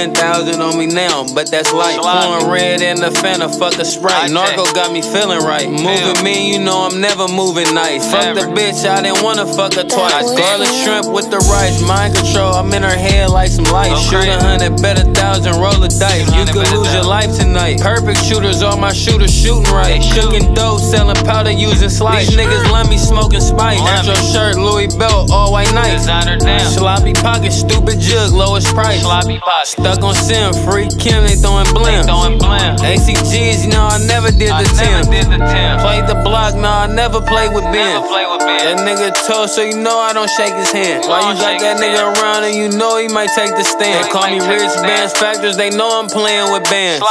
10,000 on me now, but that's light. Pouring red in the Fanta, fuck a Sprite. Narco got me feeling right. Moving me, you know I'm never moving nice. Fuck the bitch, I didn't wanna fuck her twice. Garlic shrimp with the rice, mind control, I'm in her head like some lights. Shoot 100, bet 1,000, roll a dice. You could lose your life tonight. Perfect shooters, all my shooters shooting right. Cooking dope, selling powder, using slice. These niggas love me smoking spice. Retro shirt, Louis belt, all white nights. Sloppy pocket, stupid jug, lowest price. Stuck on sim, free Kim, they throwing blim. ACGs, you know I never did the 10. Played the block, nah, I never played with Ben. That nigga told, so you know I don't shake his hand. Why you got that nigga around and you know he might take the stand? They call me Rich Bands Factors, they know I'm playing with bands.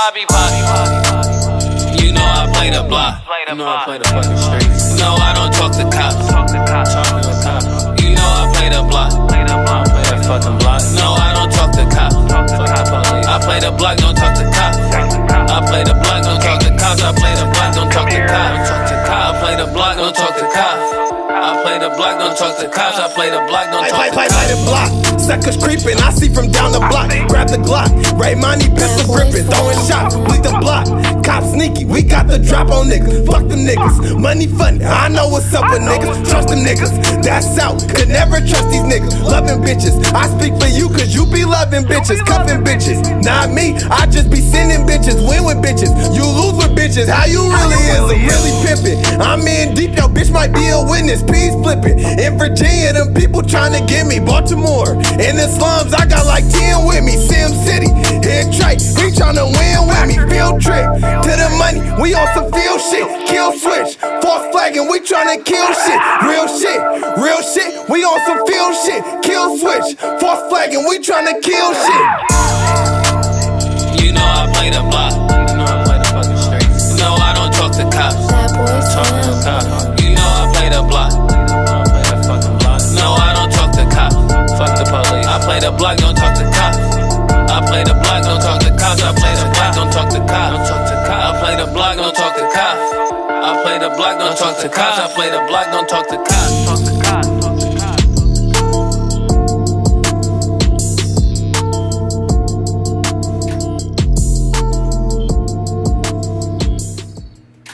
You know I play the block. You know I play the fucking streets. No, I don't talk to cops. You know I play the block. I play that fucking block. No, I don't talk to cops. I play the block, don't talk to cops. I play the block, don't talk to cops. I play the block, don't talk to cops. I play the block, don't talk to cops. I play the block, don't talk to cops. I play the block, don't talk to cops. Play the block. Suckers creeping, I see from down the block. Grab the Glock, Ray Money pistol gripping, throwing shots, bleed the block. Cop sneaky, we got the drop on niggas. Fuck them niggas, money funny, I know what's up with niggas. Trust them niggas, that's out, could never trust these niggas. Loving bitches, I speak for you cause you be loving bitches. Cuffing bitches, not me, I just be sending bitches. Win with bitches, you lose with bitches. How you really is, I'm really pimping. I'm in deep, your bitch might be a witness. Peace flipping, in Virginia, them people trying to get me. Baltimore, in the slums, I got like 10 with me. Sim City, head trite, we tryna win with me. Field trip, to the money, we on some field shit. Kill switch, false flagging, we tryna kill shit. Real shit, we on some field shit. Kill switch, false flagging, we tryna kill shit. You know I play the block. You know I play the fucking streets. No, I don't talk to cops. Talk to the cops. You know I play the block. I play that fucking block. No, I don't talk to cops. Fuck the police. I play the block, don't talk to cops. I play the block, don't talk to cops. I play the block, don't talk to cops. I play the block, don't talk to cops. I play the block, don't talk to cops. I play the block, don't talk to cops.